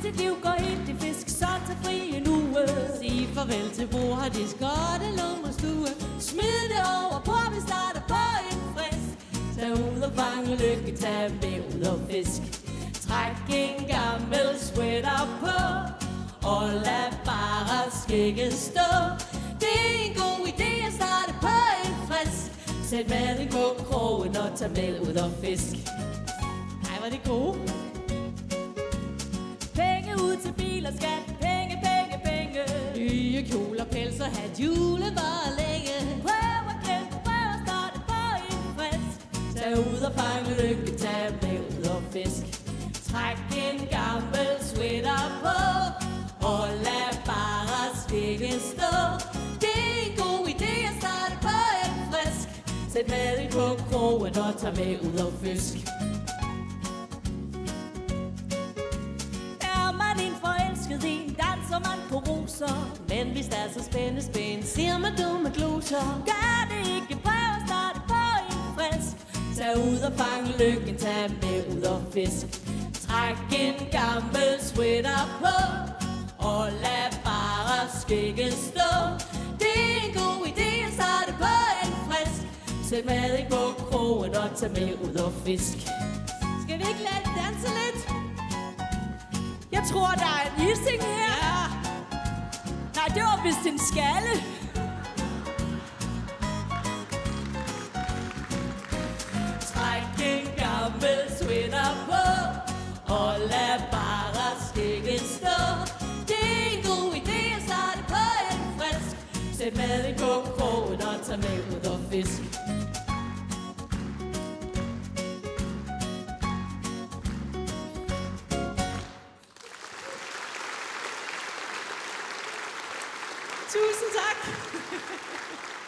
sit liv går helt i fisk, så tag fri en uge. Sig farvel til borddisk og det lummerstue. Smid det over på, vi starter på en frisk. Tag ud og fange lykke, tag med ud og fisk. Træk en gammel sweater på, og lad bare skægget stå. Det er en god idé at starte på en frisk. Sæt maden på krogen og tag med ud og fisk. Ej, var det gode. Penge ud til bil og skat, penge, penge, penge. Nye kjoler, pels og hat, julen var længe. Prøv at glemme, prøv at starte på en frisk. Tag ud og fange lykke, tag med ud og fisk. Træk en gammel sweater på, og lad bare skægget stå. Det er en god idé at starte på en frisk. Sæt maden på krogen og tag med ud og fisk. Er man en forelsket en, danser man på roser. Men hvis der er så spændende spænd, ser man dumme gloser. Gør det ikke, prøv at starte på en frisk. Tag ud og fange lykken, tag med ud og fisk. Træk en gammel sweater på, og lad bare skægget stå. Det er en god idé at starte på en frisk. Sæt maden på krogen og tag med ud og fisk. Skal vi ikke lade det danse lidt? Jeg tror, der er en hilsing her. Ja. Nej, det var vist en skalle. Træk en gammel sweater på, og lad bare skægget stå. Det er en god idé at starte på en frisk. Sæt maden på krogen og tag med ud og fisk. Tusind tak.